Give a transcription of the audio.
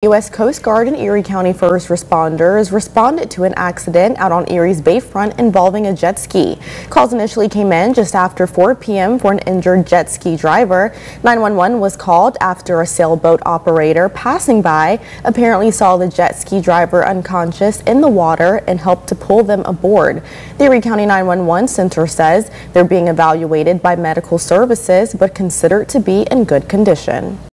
U.S. Coast Guard and Erie County first responders responded to an accident out on Erie's Bayfront involving a jet ski. Calls initially came in just after 4 p.m. for an injured jet ski driver. 911 was called after a sailboat operator passing by apparently saw the jet ski driver unconscious in the water and helped to pull them aboard. The Erie County 911 Center says they're being evaluated by medical services but considered to be in good condition.